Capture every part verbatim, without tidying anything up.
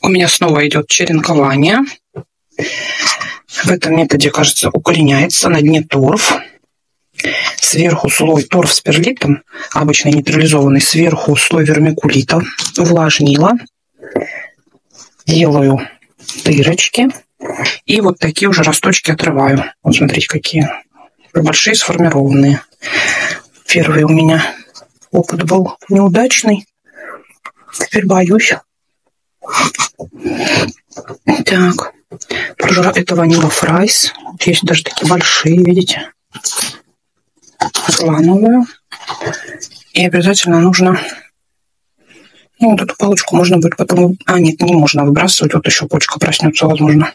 У меня снова идет черенкование. В этом методе, кажется, укореняется на дне торф. Сверху слой торф с перлитом, обычно нейтрализованный, сверху слой вермикулита, увлажнила. Делаю дырочки. И вот такие уже росточки отрываю. Вот смотрите, какие большие, сформированные. Первый у меня опыт был неудачный. Теперь боюсь. Так. Это ванила фрайс. Есть даже такие большие, видите? Отламываю. И обязательно нужно... Ну, вот эту палочку можно будет потом... А, нет, не можно выбрасывать. Вот еще почка проснется, возможно.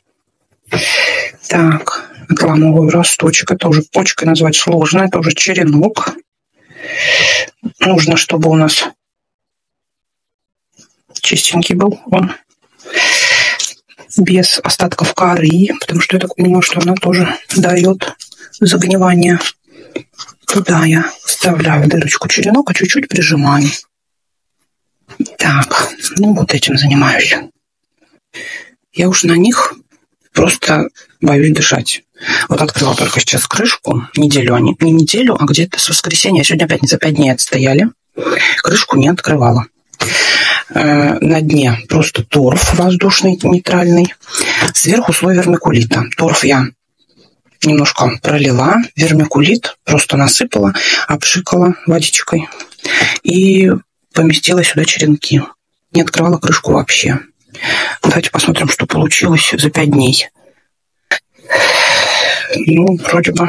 Так, отламываю росточек. Это уже почкой назвать сложно. Это уже черенок. Нужно, чтобы у нас чистенький был он. Без остатков коры. Потому что я так понимаю, что она тоже дает загнивание. Туда я вставляю дырочку черенок, а чуть-чуть прижимаю. Так, ну вот этим занимаюсь. Я уж на них просто боюсь дышать. Вот открыла только сейчас крышку. Неделю они, не неделю, а где-то с воскресенья. Сегодня пятница, пять дней отстояли. Крышку не открывала. Э, на дне просто торф воздушный, нейтральный. Сверху слой вермикулита. Торф я немножко пролила. Вермикулит просто насыпала, обшикала водичкой. И поместила сюда черенки. Не открывала крышку вообще. Давайте посмотрим, что получилось за пять дней. Ну, вроде бы...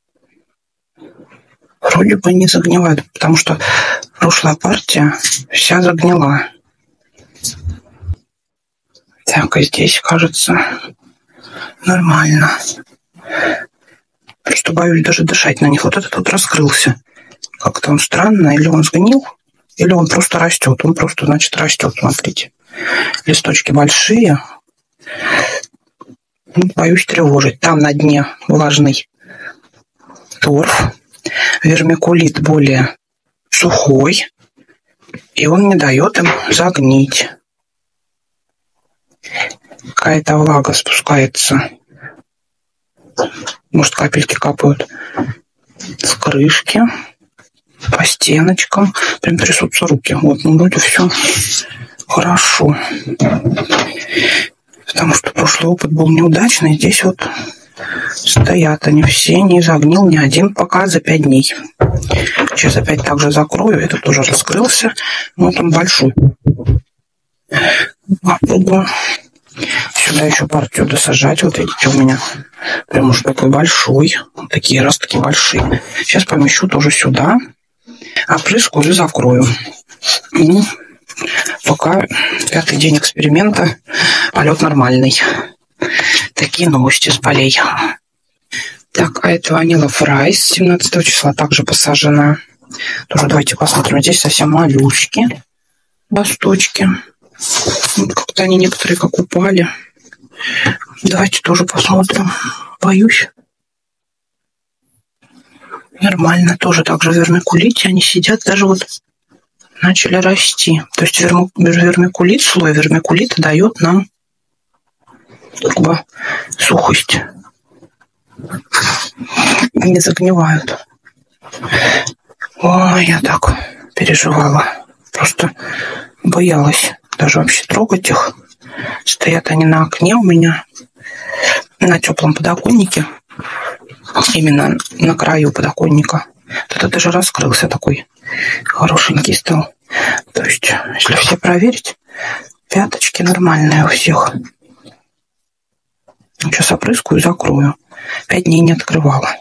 Вроде бы не загнивает, потому что прошлая партия вся загнила. Так, и здесь, кажется, нормально. Просто боюсь даже дышать на них. Вот этот вот раскрылся. Как-то он странно. Или он сгнил, или он просто растет. Он просто, значит, растет, смотрите. Листочки большие. Боюсь тревожить. Там на дне влажный торф. Вермикулит более сухой. И он не дает им загнить. Какая-то влага спускается. Может, капельки капают с крышки. По стеночкам. Прям трясутся руки. Вот, ну вроде все хорошо. Потому что прошлый опыт был неудачный. Здесь вот стоят они все. Не загнил ни один пока за пять дней. Сейчас опять также закрою. Этот уже раскрылся. Вот он большой. Попробую сюда еще партию досажать. Вот видите, у меня прям уж такой большой. Вот такие ростки большие. Сейчас помещу тоже сюда. Опрыскаю и закрою. Ну, пока пятый день эксперимента. Полет нормальный. Такие новости с полей. Так, а это ванила фрайс семнадцатого числа также посажена. Тоже давайте посмотрим. Здесь совсем малюшки. Росточки. Вот как-то они некоторые как упали. Давайте тоже посмотрим. Боюсь. Нормально. Тоже так же в вермикулите. Они сидят, даже вот начали расти. То есть вермикулит, слой вермикулита дает нам как бы сухость. Не загнивают. Ой, я так переживала. Просто боялась даже вообще трогать их. Стоят они на окне у меня, на теплом подоконнике. Именно на краю подоконника. Это даже раскрылся такой. Хорошенький стал. То есть, если все проверить, пяточки нормальные у всех. Сейчас опрыскаю и закрою. Пять дней не открывала.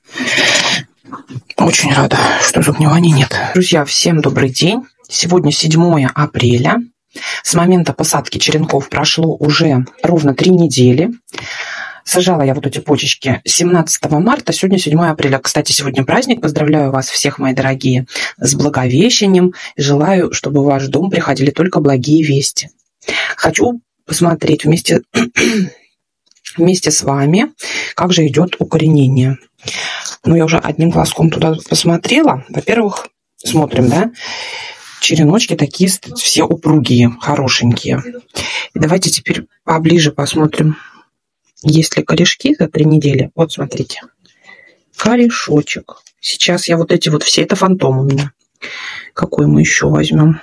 Очень рада, что загнивания нет. Друзья, всем добрый день. Сегодня седьмое апреля. С момента посадки черенков прошло уже ровно три недели. Сажала я вот эти почечки семнадцатого марта, сегодня седьмое апреля. Кстати, сегодня праздник. Поздравляю вас всех, мои дорогие, с Благовещением. Желаю, чтобы в ваш дом приходили только благие вести. Хочу посмотреть вместе, вместе с вами, как же идет укоренение. Ну, я уже одним глазком туда посмотрела. Во-первых, смотрим, да? череночки такие все упругие, хорошенькие. И давайте теперь поближе посмотрим, есть ли корешки за три недели. Вот смотрите, корешочек. Сейчас я вот эти вот все, это фантом у меня. Какой мы еще возьмем?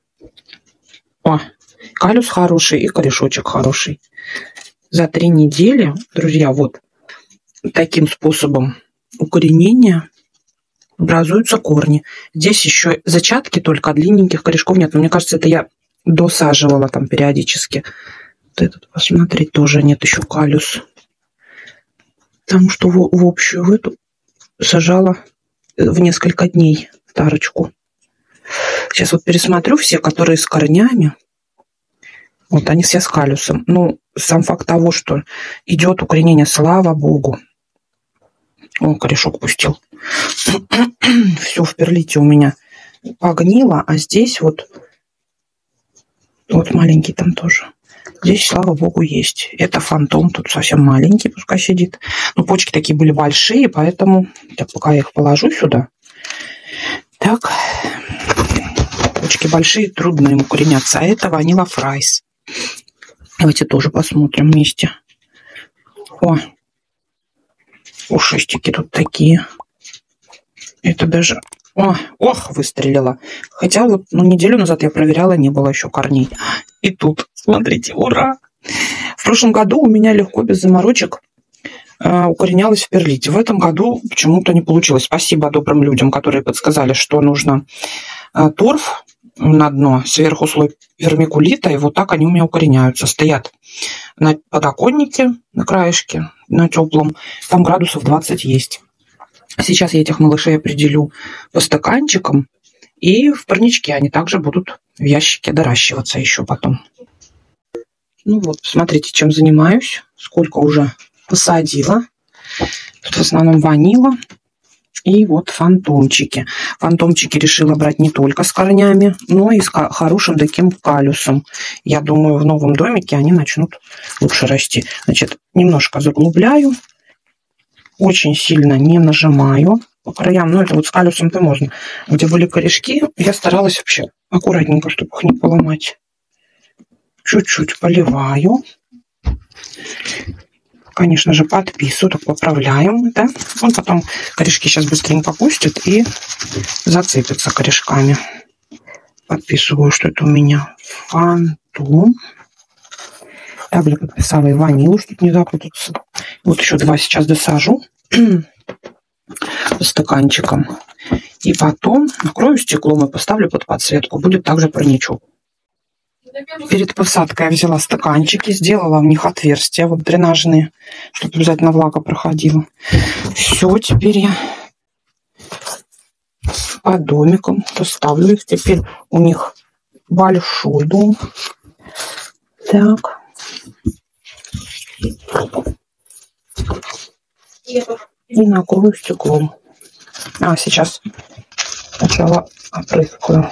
О, калюс хороший и корешочек хороший. За три недели, друзья, вот таким способом укоренения образуются корни. Здесь еще зачатки только, а длинненьких корешков нет. Но мне кажется, это я досаживала там периодически. Вот этот, посмотреть, тоже нет еще калюс. Потому что в, в общую в эту сажала в несколько дней тарочку. Сейчас вот пересмотрю все, которые с корнями. Вот они все с калюсом. Ну, сам факт того, что идет укоренение, слава богу. О, корешок пустил. Все в перлите у меня погнило, а здесь вот, вот маленький там тоже. Здесь, слава богу, есть. Это фантом, тут совсем маленький, пускай сидит. Но почки такие были большие, поэтому так, пока я их положу сюда. Так, почки большие, трудно им укореняться. А это ванила фрайс. Давайте тоже посмотрим вместе. О, ушистики тут такие. Это даже... О, ох, выстрелила. Хотя вот ну, неделю назад я проверяла, не было еще корней. И тут, смотрите, ура! В прошлом году у меня легко, без заморочек, э, укоренялась в перлите. В этом году почему-то не получилось. Спасибо добрым людям, которые подсказали, что нужно э, торф на дно, сверху слой вермикулита, и вот так они у меня укореняются. Стоят на подоконнике, на краешке, на теплом. Там градусов двадцать есть. Сейчас я этих малышей определю по стаканчикам, и в парничке они также будут в ящике доращиваться еще потом. Ну вот, смотрите, чем занимаюсь, сколько уже посадила. Тут в основном ванила и вот фантомчики. Фантомчики решила брать не только с корнями, но и с хорошим таким калюсом. Я думаю, в новом домике они начнут лучше расти. Значит, немножко заглубляю. Очень сильно не нажимаю по краям. Ну, это вот с калюсом-то можно. Где были корешки, я старалась вообще аккуратненько, чтобы их не поломать. Чуть-чуть поливаю. Конечно же, подписываю, так поправляем. Да? Он потом корешки сейчас быстренько пустит и зацепится корешками. Подписываю, что это у меня фантом. Также подписала и ванилу, чтобы не запутаться. Вот еще два сейчас досажу по стаканчикам. И потом накрою стеклом и поставлю под подсветку. Будет также парничок. Перед посадкой я взяла стаканчики, сделала в них отверстия, вот дренажные, чтобы обязательно влага проходила. Все, теперь я по домикам поставлю их. Теперь у них большой дом. Так. И накрою стеклом. А, сейчас сначала опрыскаю.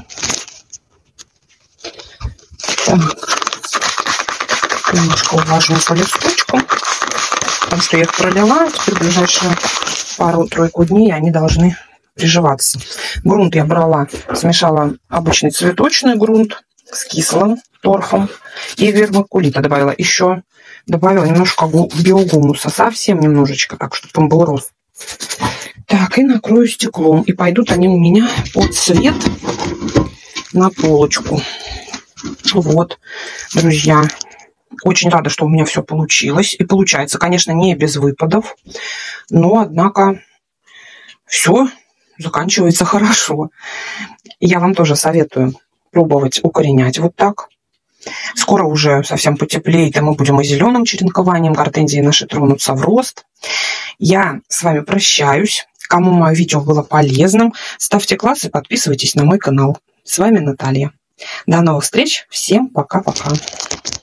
Так. Немножко увлажню по листочку, потому что я их пролила. Теперь в ближайшие пару-тройку дней они должны приживаться. Грунт я брала, смешала обычный цветочный грунт с кислым торфом и вермикулита добавила. Еще добавила немножко биогумуса, совсем немножечко, так, чтобы он был рост. Так, и накрою стеклом. И пойдут они у меня под цвет на полочку. Вот, друзья, очень рада, что у меня все получилось. И получается, конечно, не без выпадов, но, однако, все заканчивается хорошо. Я вам тоже советую пробовать укоренять вот так. Скоро уже совсем потеплеет, и мы будем и зеленым черенкованием. Гортензии наши тронутся в рост. Я с вами прощаюсь. Кому мое видео было полезным, ставьте класс и подписывайтесь на мой канал. С вами Наталья. До новых встреч. Всем пока-пока.